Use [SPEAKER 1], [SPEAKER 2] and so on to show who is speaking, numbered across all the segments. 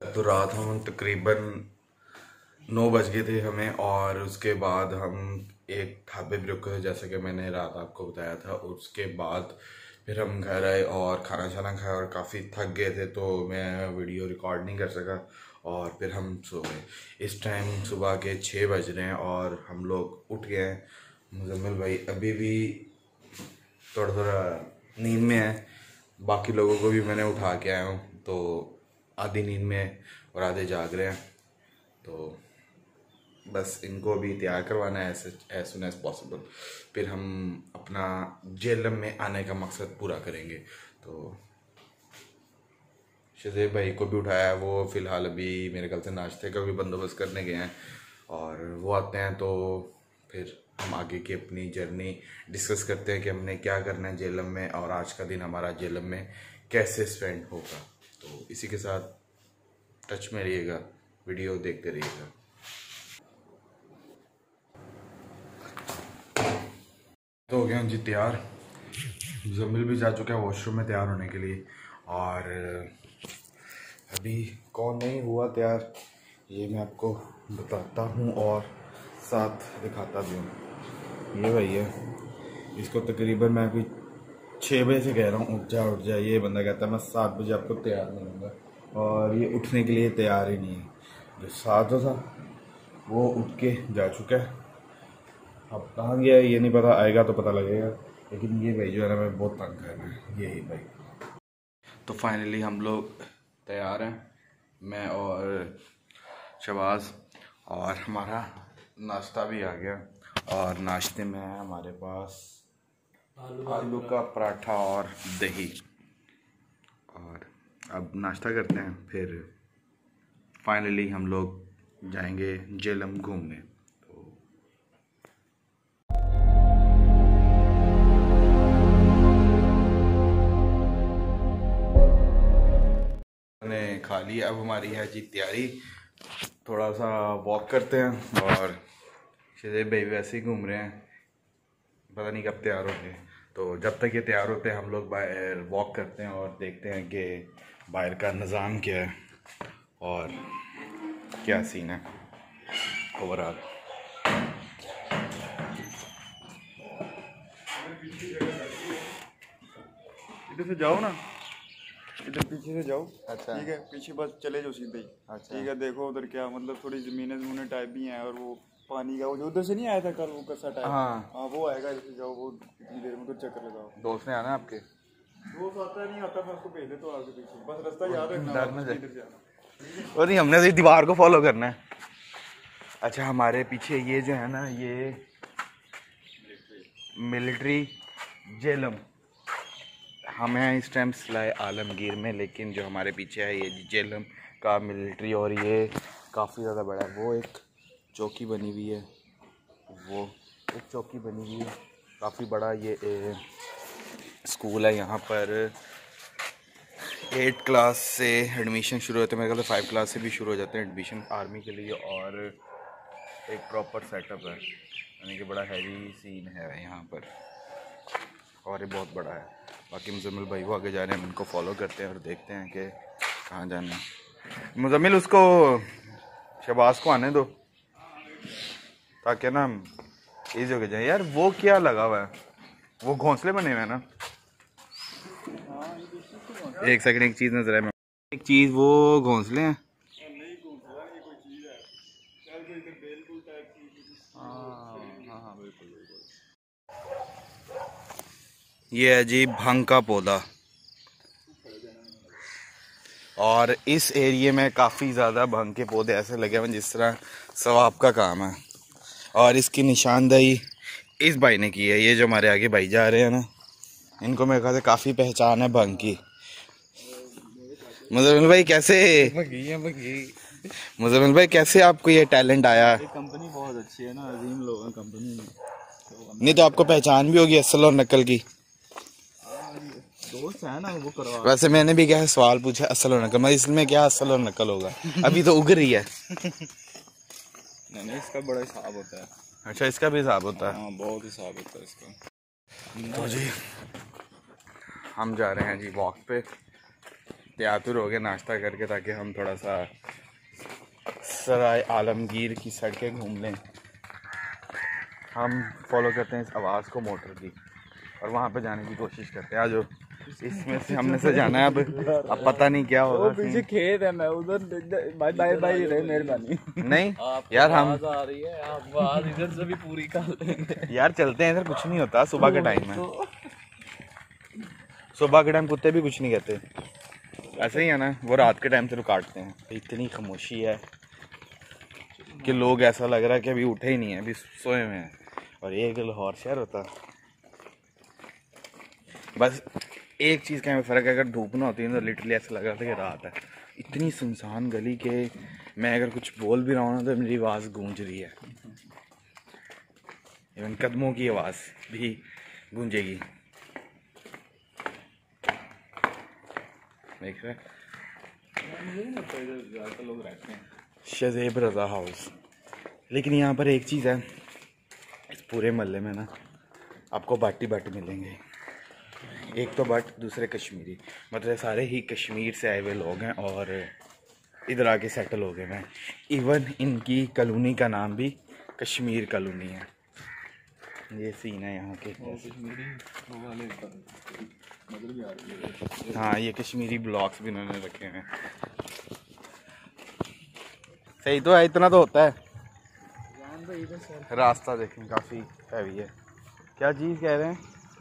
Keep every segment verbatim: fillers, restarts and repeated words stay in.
[SPEAKER 1] तो रात हम तकरीबन नौ बज गए थे हमें, और उसके बाद हम एक ढाबे पे रुके, जैसे कि मैंने रात आपको बताया था। उसके बाद फिर हम घर आए और खाना शाना खाया और काफ़ी थक गए थे, तो मैं वीडियो रिकॉर्ड नहीं कर सका और फिर हम सो गए। इस टाइम सुबह के छः बज रहे हैं और हम लोग उठ गए हैं। मुजम्मिल भाई अभी भी थोड़ा थोड़ा नींद में है, बाकी लोगों को भी मैंने उठा के आया हूँ, तो आधी नींद में और आधे जाग रहे हैं। तो बस इनको भी तैयार करवाना है एज सुन एज पॉसिबल, फिर हम अपना जेलम में आने का मकसद पूरा करेंगे। तो शज़ेब भाई को भी उठाया है, वो फ़िलहाल अभी मेरे ख्याल से नाश्ते का भी बंदोबस्त करने गए हैं, और वो आते हैं तो फिर हम आगे की अपनी जर्नी डिस्कस करते हैं कि हमने क्या करना है जेलम में, और आज का दिन हमारा जेलम में कैसे स्पेंड होगा। तो इसी के साथ टच में रहिएगा, वीडियो देखते रहिएगा। तो हो गया जी तैयार, जमील भी जा चुका है वॉशरूम में तैयार होने के लिए, और अभी कौन नहीं हुआ तैयार ये मैं आपको बताता हूँ और साथ दिखाता भी हूँ। ये भाई है, इसको तकरीबन मैं अभी छः बजे से कह रहा हूँ उठ जा उठ जा, ये बंदा कहता है मैं सात बजे आपको तैयार मिलूँगा, और ये उठने के लिए तैयार ही नहीं है। जो सात था वो उठ के जा चुका है, अब कहाँ गया है ये नहीं पता, आएगा तो पता लगेगा। लेकिन ये भाई जो है ना मैं बहुत तंग कर रहा है, यही भाई। तो फाइनली हम लोग तैयार हैं, मैं और शबाज, और हमारा नाश्ता भी आ गया, और नाश्ते में है हमारे पास आलू, आलू का पराठा और दही। और अब नाश्ता करते हैं, फिर फाइनली हम लोग जाएंगे जेलम घूमने। तो मैंने खा लिया, अब हमारी है जी तैयारी, थोड़ा सा वॉक करते हैं। और शज़ेब भाई वैसे ही घूम रहे हैं, पता नहीं कब तैयार होंगे। तो जब तक ये तैयार होते हैं हम लोग बाहर वॉक करते हैं और देखते हैं कि बाहर का निज़ाम क्या है और क्या सीन है ओवरऑल। इधर से जाओ ना, इधर पीछे से जाओ। अच्छा ठीक है, पीछे बस चले जाओ सीधे ही। अच्छा ठीक है, देखो उधर क्या मतलब थोड़ी ज़मीनें ज़मीनें टाइप भी हैं, और वो पानी का वो जो उधर से नहीं आया था कल वो कसा टाइप, हाँ हाँ वो आएगा। इधर जाओ, वो इतनी देर में तो चक्कर लगाओ। दोस्त ने आना आपके? दोस्त आता नहीं आता, मैं उसको भेज देता हूँ आगे पीछे, बस रास्ता याद रखना, इधर जाना। और नहीं, हमने तो दीवार को फॉलो करना है। अच्छा हमारे पीछे ये जो है ना, ये मिलिट्री जेलम, हम हैं इस टाइम सलाए आलमगीर में, लेकिन जो हमारे पीछे है ये जेलम का मिलिट्री, और ये काफ़ी ज़्यादा बड़ा है। वो एक चौकी बनी हुई है, वो एक चौकी बनी हुई है काफ़ी बड़ा। ये ए, स्कूल है, यहाँ पर एट क्लास से एडमिशन शुरू होते हैं, मेरे ख्याल से फाइव क्लास से भी शुरू हो जाते हैं एडमिशन आर्मी के लिए, और एक प्रॉपर सेटअप है, यानी कि बड़ा हैवी सीन है यहाँ पर, और ये बहुत बड़ा है। बाकी मुजम्मिल भाई वो आगे जा रहे हैं, हम इनको फॉलो करते हैं और देखते हैं कि कहाँ जाना है। मुजम्मिल उसको शबाज को आने दो ताकि ना हम ईजी हो जाए। यार वो क्या लगा हुआ है, वो घोंसले बने हुए हैं ना। एक सेकंड, एक चीज़ नजर है, एक चीज़ वो घोंसले हैं। ये है जी भंग का पौधा, और इस एरिए में काफ़ी ज़्यादा भंग के पौधे ऐसे लगे हुए हैं जिस तरह सवाब का काम है, और इसकी निशानदेही इस भाई ने की है। ये जो हमारे आगे भाई जा रहे हैं ना, इनको मेरे ख्याल से काफ़ी पहचान है भंग की। मुजम्मिल भाई कैसे मुजम्मिल भाई कैसे आपको ये टैलेंट आया?
[SPEAKER 2] कंपनी बहुत अच्छी है ना, अजीम लोग हैं कंपनी में,
[SPEAKER 1] नहीं तो आपको पहचान भी होगी असल और नकल की।
[SPEAKER 2] दोस्त है ना वो करवा।
[SPEAKER 1] वैसे मैंने भी क्या सवाल पूछा असल और नकल, मैं इसमें क्या असल और नकल होगा, अभी तो उग रही है।
[SPEAKER 2] नहीं नहीं, इसका बड़ा हिसाब होता है।
[SPEAKER 1] अच्छा इसका भी हिसाब होता है?
[SPEAKER 2] हाँ बहुत हिसाब होता है इसका।
[SPEAKER 1] तो जी हम जा रहे हैं जी वॉक पे, त्यातुर हो गए नाश्ता करके, ताकि हम थोड़ा सा सराय आलमगीर की सड़कें घूम लें। हम फॉलो करते हैं इस आवाज़ को मोटर की, और वहाँ पे जाने की कोशिश करते हैं। आज इसमें से हमने से जाना है। अब अब पता नहीं क्या होगा।
[SPEAKER 2] वो पीछे खेत है, मैं उधर बाय बाय बाय रहे मेहरबानी।
[SPEAKER 1] नहीं यार, हम
[SPEAKER 2] आ रही है, आप आवाज इधर से भी पूरी कर लेंगे
[SPEAKER 1] यार चलते हैं, इधर कुछ नहीं होता। सुबह का टाइम है, सुबह के टाइम कुत्ते भी कुछ नहीं कहते, ऐसे ही है ना। वो रात के टाइम से तो काटते हैं। इतनी खामोशी है कि लोग, ऐसा लग रहा है कि अभी उठे ही नहीं है, अभी सोए हुए हैं। और एक लाहौर शहर होता, बस एक चीज़ का फ़र्क है, अगर धूप ना होती है तो लिटरली ऐसा लग रहा था कि रात है। इतनी सुनसान गली के मैं अगर कुछ बोल भी रहा हूँ ना तो मेरी आवाज़ गूंज रही है। इवन कदमों की आवाज़ भी गूंजेगी। देख रहे
[SPEAKER 2] लोग रहते हैं
[SPEAKER 1] शज़ेब रज़ा हाउस। लेकिन यहाँ पर एक चीज़ है, इस पूरे मोहल्ले में ना आपको बाटी बाटी मिलेंगे। एक तो बट, दूसरे कश्मीरी, मतलब सारे ही कश्मीर से आए हुए लोग हैं और इधर आके सेटल हो गए हैं। इवन इनकी कॉलोनी का नाम भी कश्मीर कॉलोनी है। ये सीन है यहाँ के। हाँ, ये कश्मीरी ब्लॉक्स भी इन्होंने रखे हैं। सही तो है, इतना तो होता है। रास्ता देखें काफ़ी हैवी है। क्या चीज़ कह रहे हैं?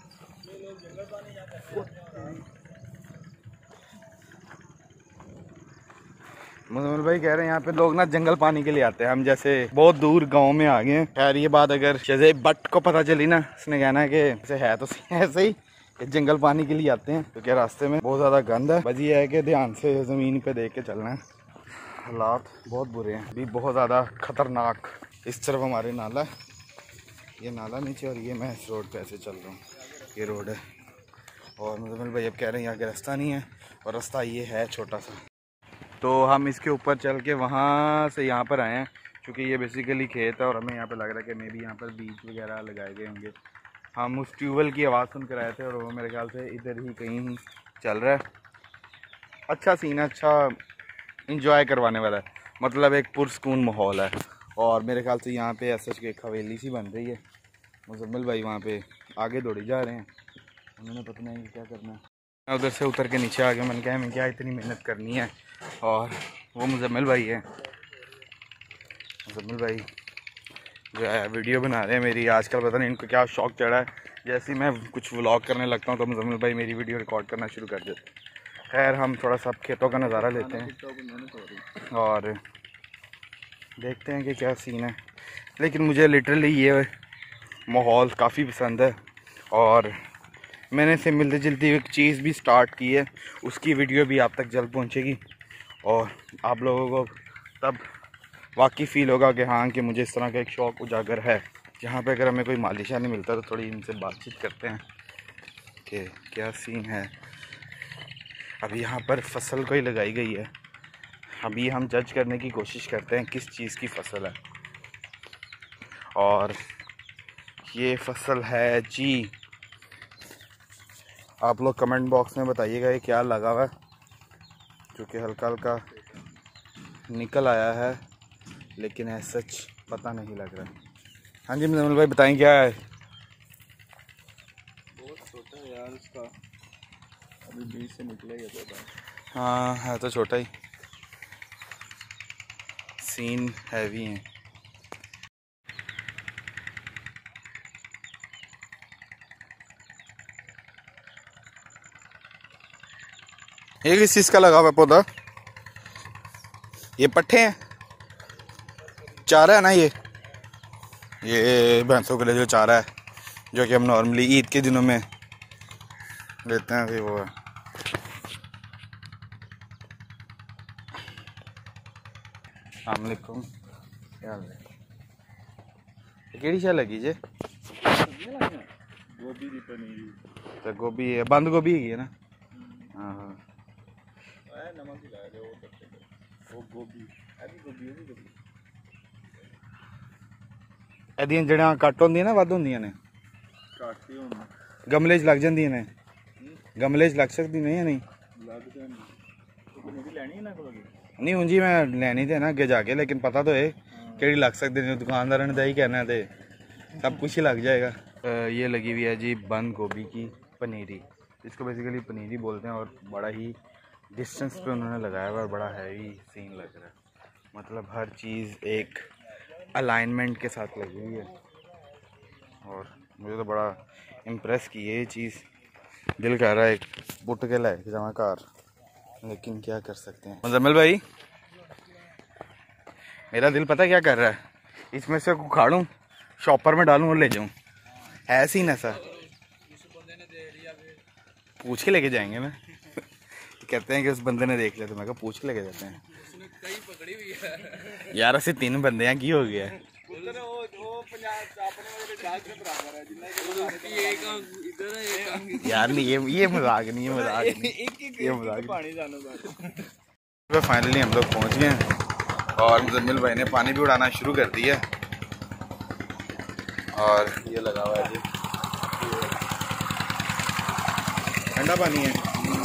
[SPEAKER 1] मुजम्मिल भाई कह रहे हैं यहाँ पे लोग ना जंगल पानी के लिए आते हैं। हम जैसे बहुत दूर गांव में आ गए हैं। खैर ये बात अगर शज़ेब बट को पता चली ना, उसने कहना है कि ऐसे है तो ऐसे ही कि जंगल पानी के लिए आते हैं। तो क्या रास्ते में बहुत ज़्यादा गंद है। बस ये है कि ध्यान से ज़मीन पे देख के चलना है। हालात बहुत बुरे हैं अभी, बहुत ज़्यादा ख़तरनाक। इस तरफ हमारे नाला है, ये नाला नीचे, और ये मैं इस रोड पे ऐसे चल रहा हूँ। ये रोड है, और मुजम्मिल भाई अब कह रहे हैं यहाँ का रास्ता नहीं है, और रास्ता ये है छोटा सा। तो हम इसके ऊपर चल के वहाँ से यहाँ पर आए हैं, क्योंकि ये बेसिकली खेत है और हमें यहाँ पर लग रहा है कि मे भी यहाँ पर बीज वगैरह लगाए गए होंगे। हम उस ट्यूबवेल की आवाज़ सुन कर आए थे, और वो मेरे ख्याल से इधर ही कहीं चल रहा है। अच्छा सीन है, अच्छा इंजॉय करवाने वाला है, मतलब एक पुरस्कून माहौल है। और मेरे ख्याल से यहाँ पे ऐसा एक हवेली सी बन रही है। मुजम्मिल भाई वहाँ पे आगे दौड़े जा रहे हैं, उन्होंने पता नहीं क्या करना है। उधर से उतर के नीचे आ गया। मैंने कहा मैं क्या इतनी मेहनत करनी है, और वो मुजम्मिल भाई है। मुजम्मिल भाई जो है वीडियो बना रहे हैं मेरी। आजकल पता नहीं इनको क्या शौक़ चढ़ा है, जैसे ही मैं कुछ व्लॉग करने लगता हूँ तो मुजम्मिल भाई मेरी वीडियो रिकॉर्ड करना शुरू कर देते। खैर हम थोड़ा सा खेतों का नज़ारा लेते हैं और देखते हैं कि क्या सीन है। लेकिन मुझे लिटरली ये माहौल काफ़ी पसंद है, और मैंने इससे मिलती जुलती एक चीज़ भी स्टार्ट की है, उसकी वीडियो भी आप तक जल्द पहुंचेगी, और आप लोगों को तब वाकई फ़ील होगा कि हाँ कि मुझे इस तरह का एक शौक़ उजागर है। जहाँ पे अगर हमें कोई मालिशा नहीं मिलता तो थोड़ी इनसे बातचीत करते हैं कि क्या सीन है। अभी यहाँ पर फसल कोई लगाई गई है, अभी हम जज करने की कोशिश करते हैं किस चीज़ की फसल है। और ये फसल है जी, आप लोग कमेंट बॉक्स में बताइएगा ये क्या लगा हुआ है, क्योंकि हल्का हल्का निकल आया है, लेकिन ऐसा सच पता नहीं लग रहा। हाँ जी मुजम्मिल भाई बताएं क्या है?
[SPEAKER 2] बहुत छोटा है यार इसका, अभी बीज से निकलेगा पता।
[SPEAKER 1] हाँ है तो छोटा ही। सीन हैवी है। ये किस चीज़ का लगा हुआ पौधा? ये पट्ठे हैं, चारा है ना? ये ये भैंसों के लिए जो चारा है, जो कि हम नॉर्मली ईद के दिनों में लेते हैं, फिर वो है। अस्सलाम वालेकुम, क्या हाल है? केड़ी शा लगी जे?
[SPEAKER 2] गोभी दी पनीर,
[SPEAKER 1] तो गोभी है, बंद गोभी है ना? हाँ हाँ
[SPEAKER 2] नमक ही लगा दे वो तक वो गोभी अभी गोभी भी गोभी
[SPEAKER 1] एदियां जड़ां कट होंदियां ना वध होंदियां ने,
[SPEAKER 2] काटती हूं
[SPEAKER 1] गमले च लग जांदियां ने, गमले च लग सकदी ने या नहीं?
[SPEAKER 2] लग जानी
[SPEAKER 1] नहीं हूँ जी, मैं लैनी थे ना अगे जाके, लेकिन पता तो है कि लग सकते हैं, दुकानदार ने ही कहना है सब कुछ ही लग जाएगा। ये लगी हुई है जी बंद गोभी की पनीरी, इसको बेसिकली पनीरी बोलते हैं, और बड़ा ही डिस्टेंस पे उन्होंने लगाया हुआ और बड़ा हैवी सीन लग रहा है। मतलब हर चीज़ एक अलाइनमेंट के साथ लगी हुई है और मुझे तो बड़ा इम्प्रेस की है ये चीज़। दिल कह रहा है बुट के लाए जमा कार, लेकिन क्या कर सकते हैं। मुजम्मिल भाई, मेरा दिल पता क्या कर रहा है, इसमें से उखाड़ूं, शॉपर में डालूं और ले जाऊं। है सीन ऐसा, पूछ के लेके जाएंगे मैं कहते हैं कि उस बंदे ने देख लिया, तो मैं कहा पूछ के लेके जाते हैं। पकड़ी हुई है यार, ऐसे तीन बंदे हैं, की हो गया है यार। नहीं ये ये मजाक नहीं है, मजाक नहीं, ये मजाक। फाइनली हम लोग पहुंच गए हैं और मुजम्मिल भाई ने पानी भी उड़ाना शुरू कर दिया और ये लगा हुआ है जी, ठंडा पानी है।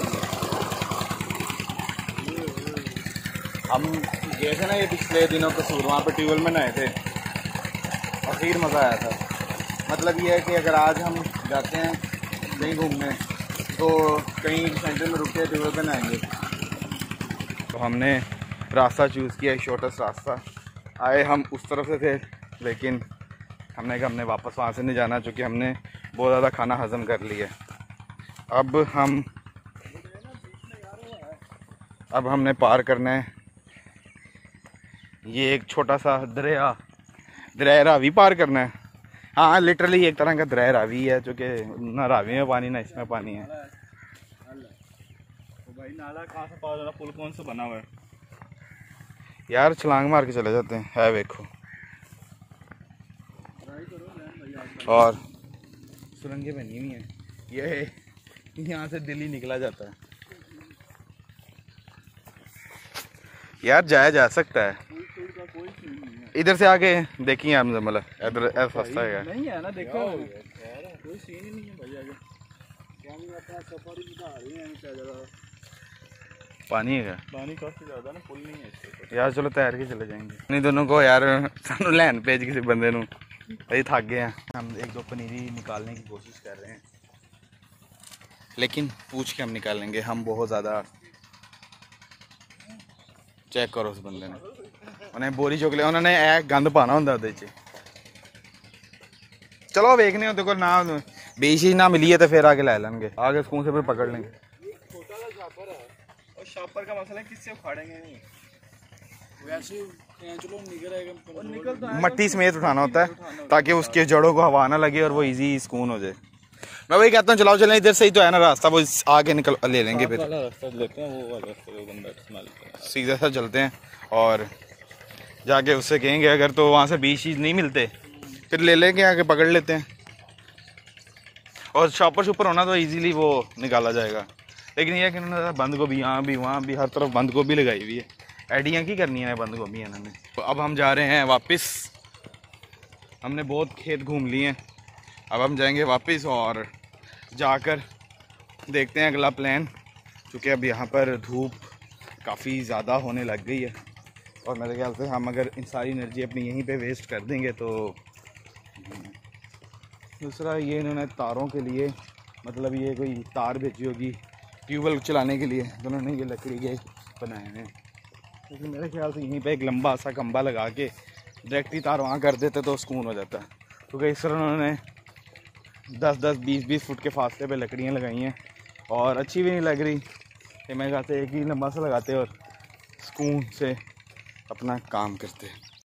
[SPEAKER 1] हम गए थे ना ये पिछले दिनों कसूर, वहाँ पर ट्यूबवेल में नहाए थे और फिर मज़ा आया था। मतलब ये है कि अगर आज हम जाते हैं कहीं घूमने तो कहीं सेंटर में रुक के ट्यूबवेल पे नहाएंगे। तो हमने रास्ता चूज़ किया, शॉर्टेस्ट रास्ता। आए हम उस तरफ से थे, लेकिन हमने कहा हमने वापस वहाँ से नहीं जाना, चूँकि हमने बहुत ज़्यादा खाना हज़म कर लिया। अब हम अब हमने पार करना है ये एक छोटा सा दरिया, दरिया रावी पार करना है। हाँ लिटरली एक तरह का दरिया रावी है, जो कि ना रावी में पानी ना इसमें पानी है।
[SPEAKER 2] तो भाई नाला कहाँ से पार होना, पुल कौन सा बना हुआ है
[SPEAKER 1] यार? छलांग मार के चले जाते हैं, है देखो। और सुरंगें बनी हुई हैं, ये यहाँ से दिल्ली निकला जाता है यार, जाया जा सकता है। इधर से आगे देखिए आप, मतलब इधर ऐसा सस्ता है
[SPEAKER 2] नहीं है ना, देखो कोई सीन ही नहीं है भाई। आगे क्या हम अपना सफर ही बता रहे हैं, क्या जगह
[SPEAKER 1] पानी है,
[SPEAKER 2] पानी काफी ज्यादा ना, पुल नहीं है इसके
[SPEAKER 1] यार। चलो तैर के चले जाएंगे। नहीं दोनों को यार सानू लैन भेज किसी बंदे नू, अभी थक गए हैं। हम एक दो पनीरी निकालने की कोशिश कर रहे हैं, लेकिन पूछ के हम निकालेंगे। हम बहुत ज़्यादा, चेक करो उस बंदे ने, उन्हें बोरी चुक लिया, उन्होंने ए गंद पाना होंगे ਉਹਦੇ ਚ। चलो वेखने देखो ना बीच ही ना मिली है तो फिर आगे लै लेंगे, आगे स्कूल से फिर पकड़ लेंगे।
[SPEAKER 2] छोटा सा शापर है और शापर का मसला है किससे उखाड़ेंगे नहीं, वैसे चलो निकल आएगा, निकल
[SPEAKER 1] मट्टी समेत उठाना होता है ताकि उसके जड़ों को हवा ना लगे और वो इजी सुकून हो जाए। मैं वही कहता हूँ चलाओ चलें, इधर से ही तो है ना रास्ता, वो आगे निकल ले लेंगे, फिर
[SPEAKER 2] रास्ता लेते हैं, वो वाला रास्ता बंदा इस्तेमाल करते हैं।
[SPEAKER 1] सीधा सा चलते हैं और जाके उससे कहेंगे, अगर तो वहाँ से बीच चीज़ नहीं मिलते फिर ले लेंगे, आके पकड़ लेते हैं। और शॉपर शॉपर होना तो इजीली वो निकाला जाएगा, लेकिन यह कि उन्होंने बंद गोभी यहाँ भी वहाँ भी हर तरफ बंद गोभी लगाई हुई है। एडियाँ की करनी है बंद गोभी इन्होंने। तो अब हम जा रहे हैं वापस, हमने बहुत खेत घूम लिए हैं, अब हम जाएंगे वापस और जाकर देखते हैं अगला प्लान। क्योंकि अब यहाँ पर धूप काफ़ी ज़्यादा होने लग गई है और मेरे ख्याल से हम अगर इन सारी एनर्जी अपनी यहीं पे वेस्ट कर देंगे तो। दूसरा ये इन्होंने तारों के लिए, मतलब ये कोई तार भेजी होगी ट्यूबवेल चलाने के लिए, तो उन्होंने ये लकड़ी के बनाए हैं। लेकिन मेरे ख्याल से यहीं पे एक लंबा सा खंबा लगा के डायरेक्ट ही तार वहाँ कर देते तो सुकून हो जाता है। क्योंकि इस तरह उन्होंने दस दस बीस बीस फुट के फासले पे लकड़ियाँ लगाई हैं और अच्छी भी नहीं लग रही। कि मैं कहते एक ही लंबा सा लगाते और सुकून से अपना काम करते।